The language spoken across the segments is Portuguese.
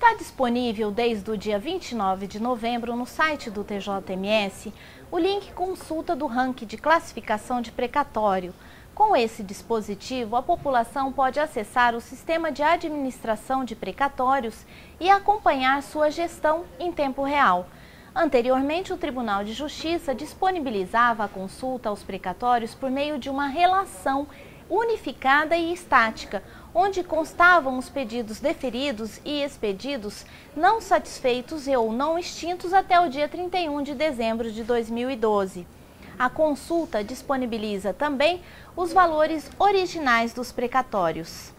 Está disponível desde o dia 29 de novembro no site do TJMS o link consulta do ranking de classificação de precatório. Com esse dispositivo, a população pode acessar o sistema de administração de precatórios e acompanhar sua gestão em tempo real. Anteriormente, o Tribunal de Justiça disponibilizava a consulta aos precatórios por meio de uma relação unificada e estática, onde constavam os pedidos deferidos e expedidos não satisfeitos ou não extintos até o dia 31 de dezembro de 2012. A consulta disponibiliza também os valores originais dos precatórios.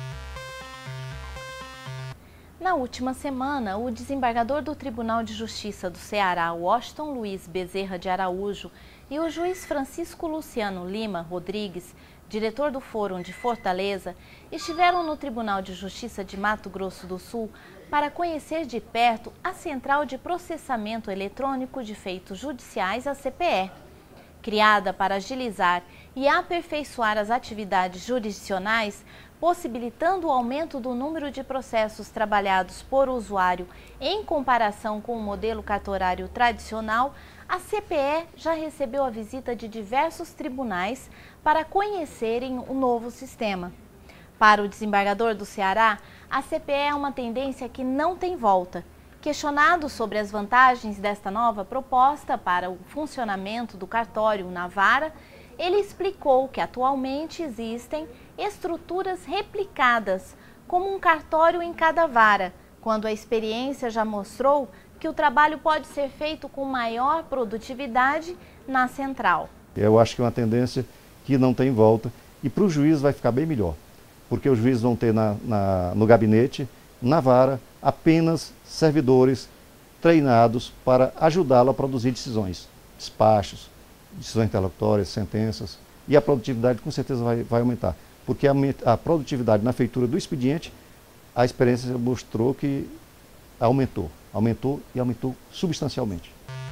Na última semana, o desembargador do Tribunal de Justiça do Ceará, Washington Luiz Bezerra de Araújo, e o juiz Francisco Luciano Lima Rodrigues, diretor do Fórum de Fortaleza, estiveram no Tribunal de Justiça de Mato Grosso do Sul para conhecer de perto a Central de Processamento Eletrônico de Feitos Judiciais, a CPE. Criada para agilizar e aperfeiçoar as atividades jurisdicionais, possibilitando o aumento do número de processos trabalhados por usuário em comparação com o modelo cartorário tradicional, a CPE já recebeu a visita de diversos tribunais para conhecerem o novo sistema. Para o desembargador do Ceará, a CPE é uma tendência que não tem volta. Questionado sobre as vantagens desta nova proposta para o funcionamento do cartório na vara, ele explicou que atualmente existem estruturas replicadas, como um cartório em cada vara, quando a experiência já mostrou que o trabalho pode ser feito com maior produtividade na central. Eu acho que é uma tendência que não tem volta e para o juiz vai ficar bem melhor, porque os juízes vão ter no gabinete, na vara, apenas servidores treinados para ajudá-lo a produzir decisões, despachos, decisões interlocutórias, sentenças, e a produtividade com certeza vai aumentar, porque a produtividade na feitura do expediente, a experiência mostrou que aumentou e aumentou substancialmente.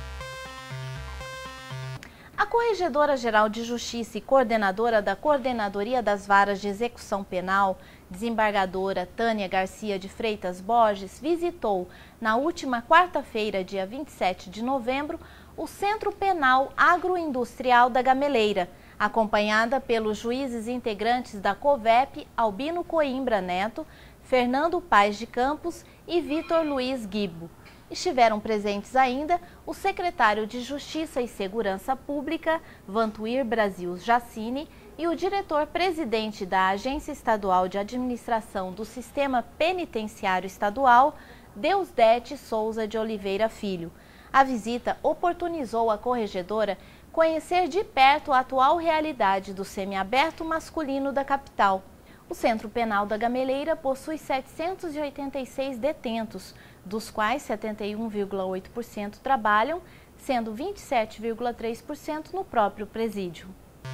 A Corregedora-Geral de Justiça e coordenadora da Coordenadoria das Varas de Execução Penal, desembargadora Tânia Garcia de Freitas Borges, visitou na última quarta-feira, dia 27 de novembro, o Centro Penal Agroindustrial da Gameleira, acompanhada pelos juízes integrantes da COVEP, Albino Coimbra Neto, Fernando Paes de Campos e Vitor Luiz Guibo. Estiveram presentes ainda o secretário de Justiça e Segurança Pública, Vantuir Brasil Jacini, e o diretor-presidente da Agência Estadual de Administração do Sistema Penitenciário Estadual, Deusdete Souza de Oliveira Filho. A visita oportunizou a corregedora conhecer de perto a atual realidade do semiaberto masculino da capital. O Centro Penal da Gameleira possui 786 detentos, dos quais 71,8% trabalham, sendo 27,3% no próprio presídio.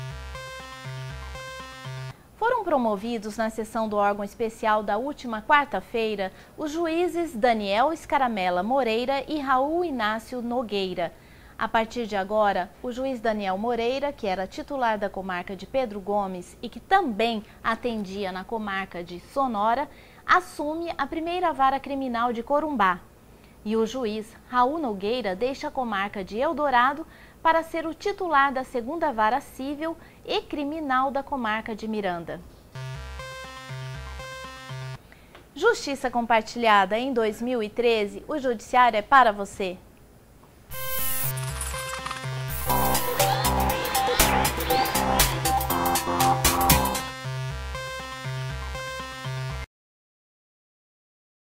Foram promovidos na sessão do órgão especial da última quarta-feira os juízes Daniel Scaramella Moreira e Raul Inácio Nogueira. A partir de agora, o juiz Daniel Moreira, que era titular da comarca de Pedro Gomes e que também atendia na comarca de Sonora, assume a primeira vara criminal de Corumbá. E o juiz Raul Nogueira deixa a comarca de Eldorado para ser o titular da segunda vara civil e criminal da comarca de Miranda. Justiça compartilhada em 2013, o judiciário é para você.